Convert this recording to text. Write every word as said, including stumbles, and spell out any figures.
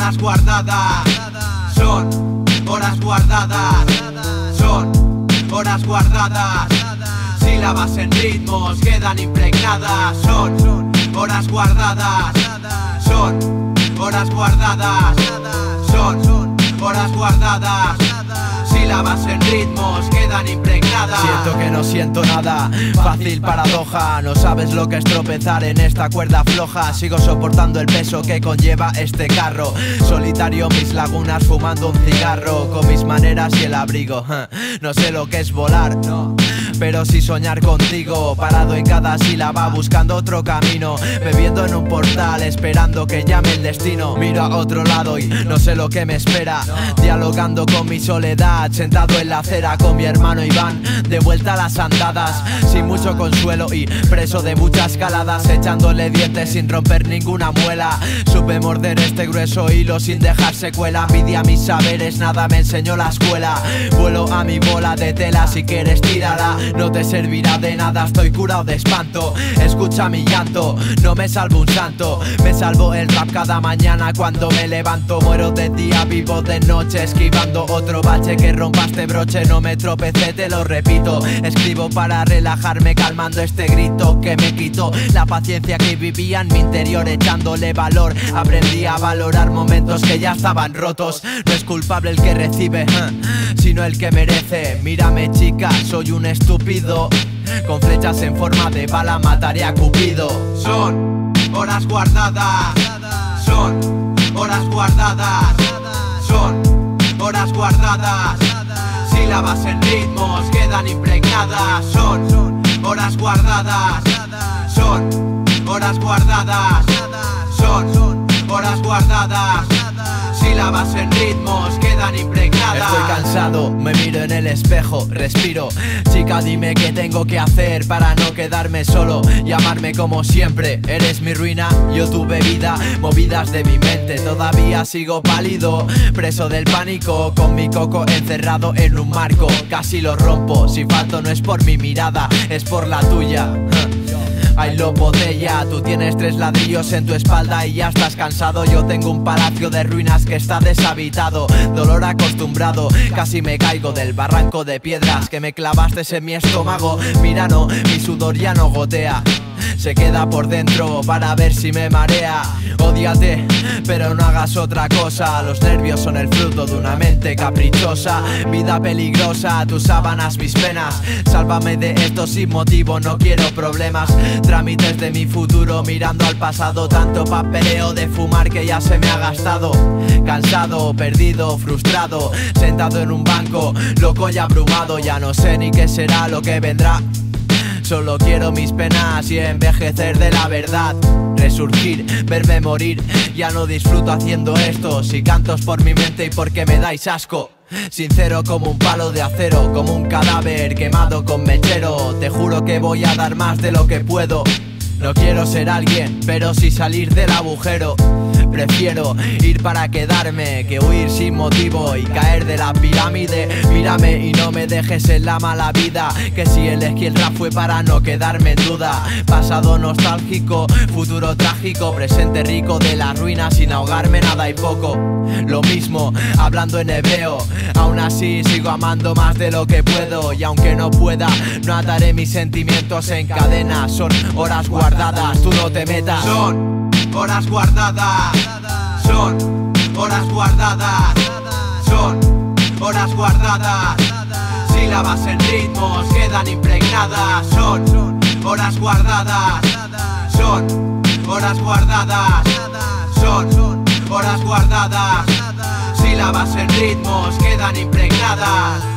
horas guardadas, son horas guardadas, son horas guardadas. Sílabas en ritmos quedan impregnadas, son horas guardadas, son horas guardadas, son horas guardadas. Sílabas en ritmos quedan impregnadas. Siento que no siento nada, fácil paradoja. No sabes lo que es tropezar en esta cuerda floja. Sigo soportando el peso que conlleva este carro. Solitario mis lagunas fumando un cigarro, con mis maneras y el abrigo. No sé lo que es volar, no, pero sí soñar contigo. Parado en cada sílaba buscando otro camino, bebiendo en un portal esperando que llame el destino. Miro a otro lado y no sé lo que me espera, dialogando con mi soledad, sentado en la acera con mi hermano Iván, de vuelta a las andadas, sin mucho consuelo y preso de muchas caladas, echándole dientes sin romper ninguna muela. Supe morder este grueso hilo sin dejar secuela. Pidí a mis saberes, nada me enseñó la escuela. Vuelo a mi bola de tela, si quieres tírala, no te servirá de nada, estoy curado de espanto. Escucha mi llanto, no me salvo un santo. Me salvo el rap cada mañana cuando me levanto. Muero de día, vivo de noche, esquivando otro bache que rompa este broche. No me tropecé, te lo repito. Escribo para relajarme, calmando este grito que me quitó la paciencia que vivía en mi interior, echándole valor. Aprendí a valorar momentos que ya estaban rotos. No es culpable el que recibe, sino el que merece. Mírame chica, soy un estúpido, con flechas en forma de bala mataré a Cupido. Son horas guardadas, son horas guardadas, son horas guardadas. Sílabas en ritmos quedan impregnadas, son horas guardadas, son horas guardadas, son horas guardadas. Sílabas en ritmos quedan impregnadas. Estoy cansado, me miro en el espejo, respiro. Chica, dime qué tengo que hacer para no quedarme solo y amarme como siempre. Eres mi ruina, yo tu bebida, movidas de mi mente. Todavía sigo pálido, preso del pánico, con mi coco encerrado en un marco. Casi lo rompo, si falto no es por mi mirada, es por la tuya. Ay, lo botella, tú tienes tres ladrillos en tu espalda y ya estás cansado. Yo tengo un palacio de ruinas que está deshabitado. Dolor acostumbrado, casi me caigo del barranco de piedras que me clavaste en mi estómago. Mira, no, mi sudor ya no gotea, se queda por dentro para ver si me marea. Ódiate, pero no hagas otra cosa. Los nervios son el fruto de una mente caprichosa. Vida peligrosa, tus sábanas mis penas. Sálvame de esto sin motivo, no quiero problemas. Trámites de mi futuro mirando al pasado. Tanto papeleo de fumar que ya se me ha gastado. Cansado, perdido, frustrado, sentado en un banco, loco y abrumado. Ya no sé ni qué será lo que vendrá. Solo quiero mis penas y envejecer de la verdad. Resurgir, verme morir, ya no disfruto haciendo esto. Si cantos por mi mente y porque me dais asco. Sincero como un palo de acero, como un cadáver quemado con mechero. Te juro que voy a dar más de lo que puedo. No quiero ser alguien, pero sí salir del agujero. Prefiero ir para quedarme que huir sin motivo y caer de la pirámide. Mírame y no me dejes en la mala vida, que si elegí el rap fue para no quedarme en duda. Pasado nostálgico, futuro trágico, presente rico de las ruinas sin ahogarme nada y poco. Lo mismo, hablando en hebreo, aún así sigo amando más de lo que puedo. Y aunque no pueda, no ataré mis sentimientos en cadenas. Son horas guardadas, tú no te metas. Son horas guardadas, son horas guardadas, son horas guardadas. Sílabas en ritmos quedan impregnadas, son horas guardadas, son horas guardadas, son horas guardadas. Sílabas en ritmos quedan impregnadas.